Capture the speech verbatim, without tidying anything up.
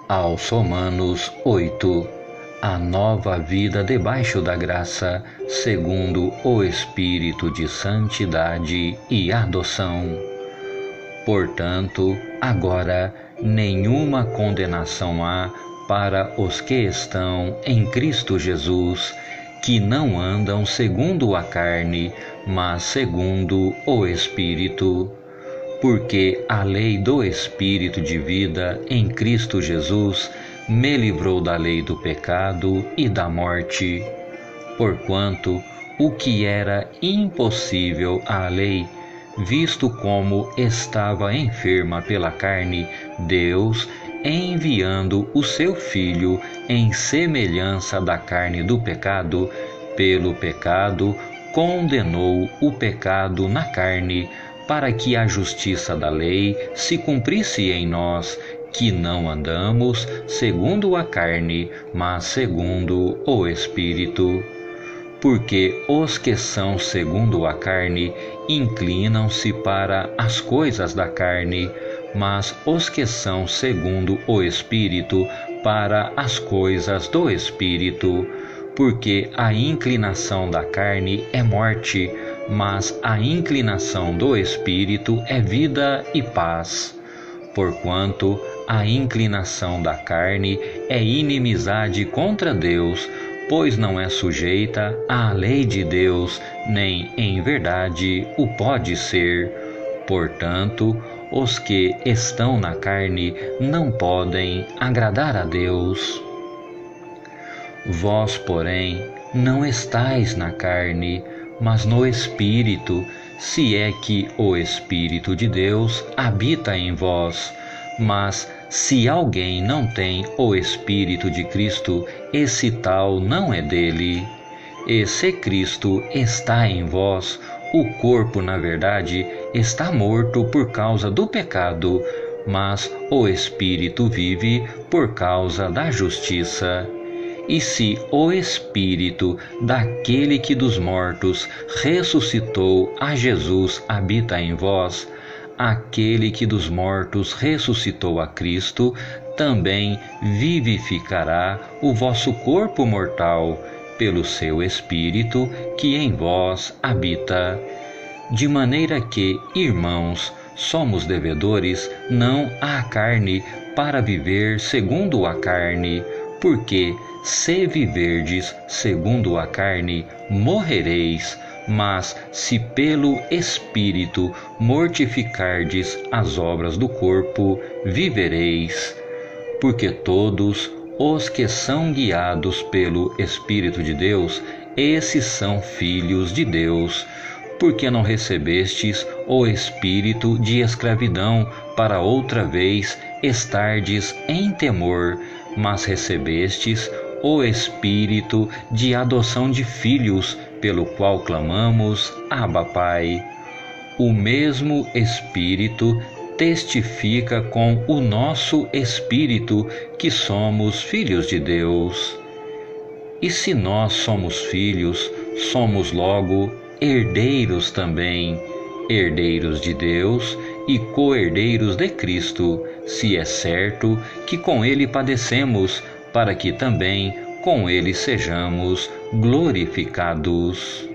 Aos Romanos oito, a nova vida debaixo da graça, segundo o Espírito de santidade e adoção. Portanto, agora nenhuma condenação há para os que estão em Cristo Jesus, que não andam segundo a carne, mas segundo o Espírito. Porque a lei do Espírito de vida em Cristo Jesus me livrou da lei do pecado e da morte. Porquanto o que era impossível à lei, visto como estava enferma pela carne, Deus, enviando o seu Filho em semelhança da carne do pecado, pelo pecado condenou o pecado na carne, para que a justiça da lei se cumprisse em nós, que não andamos segundo a carne, mas segundo o Espírito. Porque os que são segundo a carne inclinam-se para as coisas da carne, mas os que são segundo o Espírito para as coisas do Espírito. Porque a inclinação da carne é morte, mas a inclinação do Espírito é vida e paz. Porquanto a inclinação da carne é inimizade contra Deus, pois não é sujeita à lei de Deus, nem em verdade o pode ser. Portanto, os que estão na carne não podem agradar a Deus. Vós, porém, não estais na carne, mas no Espírito, se é que o Espírito de Deus habita em vós. Mas se alguém não tem o Espírito de Cristo, esse tal não é dele. E se Cristo está em vós, o corpo, na verdade, está morto por causa do pecado, mas o Espírito vive por causa da justiça. E se o Espírito daquele que dos mortos ressuscitou a Jesus habita em vós, aquele que dos mortos ressuscitou a Cristo também vivificará o vosso corpo mortal pelo seu Espírito que em vós habita. De maneira que, irmãos, somos devedores não à carne para viver segundo a carne, porque se viverdes segundo a carne, morrereis, mas se pelo Espírito mortificardes as obras do corpo, vivereis. Porque todos os que são guiados pelo Espírito de Deus, esses são filhos de Deus. Porque não recebestes o espírito de escravidão para outra vez estardes em temor, mas recebestes o Espírito de adoção de filhos, pelo qual clamamos, Abba, Pai. O mesmo Espírito testifica com o nosso Espírito que somos filhos de Deus. E se nós somos filhos, somos logo herdeiros também, herdeiros de Deus e co-herdeiros de Cristo, se é certo que com Ele padecemos, para que também com Ele sejamos glorificados.